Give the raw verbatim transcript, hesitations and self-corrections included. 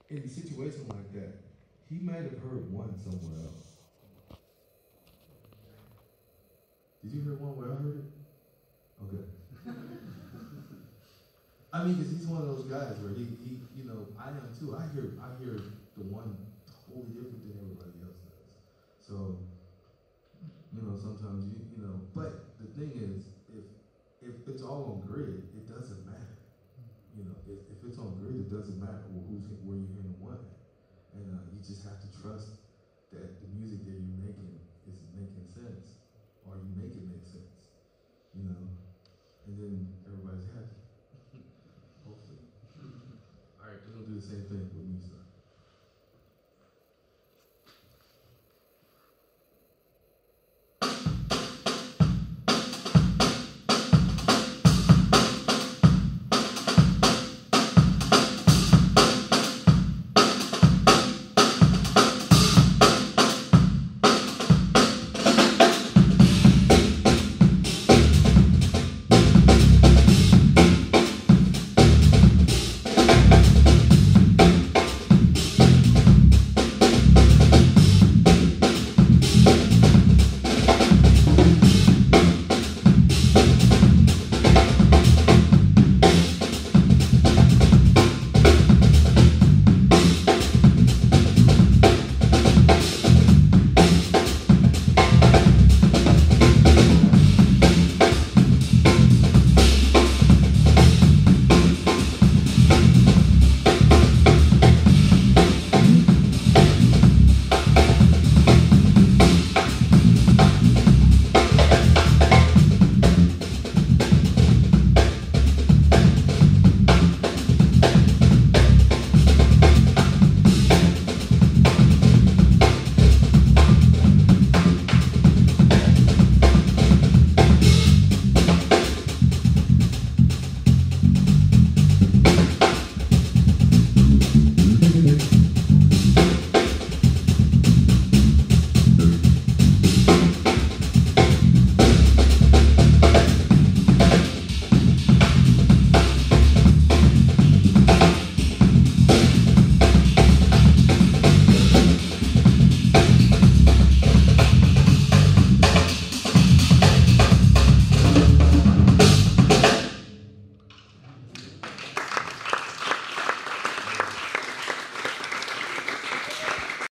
in a situation like that, he might have heard one somewhere else. Did you hear one where I heard it? Okay. I mean, because he's one of those guys where he, he, you know, I am too. I hear, I hear the one totally different than everybody else does. So, you know, sometimes you, you know, but the thing is, if if it's all on grid, it doesn't matter. You know, if, if it's on grid, it doesn't matter who's where you're hearing one at, and uh, you just have to trust that the music that you're making is making sense, or you make it make sense. You know, and then everybody's happy. Hopefully. All right, we're gonna do the same thing with me, son.